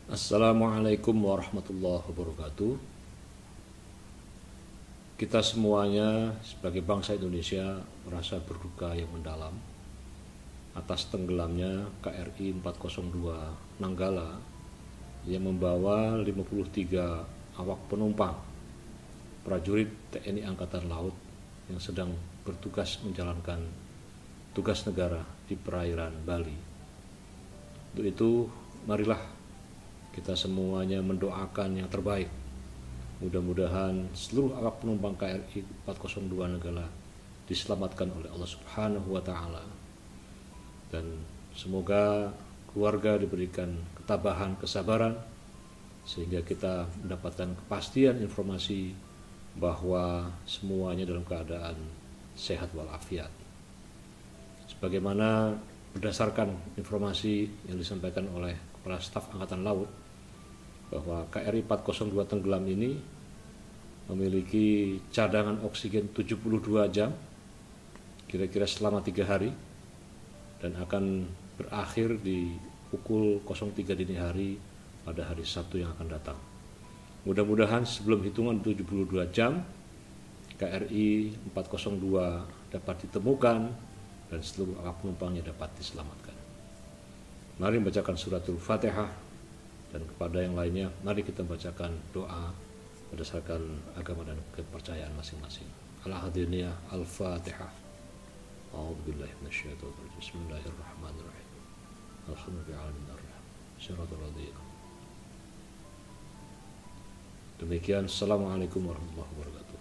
Assalamualaikum warahmatullahi wabarakatuh. Kita semuanya sebagai bangsa Indonesia merasa berduka yang mendalam atas tenggelamnya KRI 402 Nanggala yang membawa 53 awak penumpang prajurit TNI Angkatan Laut yang sedang bertugas menjalankan tugas negara di perairan Bali. Untuk itu, marilah kita semuanya mendoakan yang terbaik. Mudah-mudahan seluruh awak penumpang KRI 402 Nanggala diselamatkan oleh Allah Subhanahu wa taala. Dan semoga keluarga diberikan ketabahan, kesabaran sehingga kita mendapatkan kepastian informasi bahwa semuanya dalam keadaan sehat walafiat. Sebagaimana berdasarkan informasi yang disampaikan oleh Kepala Staf Angkatan Laut, bahwa KRI 402 tenggelam ini memiliki cadangan oksigen 72 jam, kira-kira selama 3 hari, dan akan berakhir di pukul 03 dini hari pada hari Sabtu yang akan datang. Mudah-mudahan sebelum hitungan 72 jam, KRI 402 dapat ditemukan dan seluruh awak penumpangnya dapat diselamatkan. Mari membacakan suratul Fatihah, dan kepada yang lainnya mari kita bacakan doa berdasarkan agama dan kepercayaan masing-masing. Al-Hadiniyah Al-Fatihah. A'udzubillahi minasyaitonir rajim. Bismillahirrahmanirrahim. Alhamdulillahirrahmanirrahim. Demikian, assalamualaikum warahmatullahi wabarakatuh.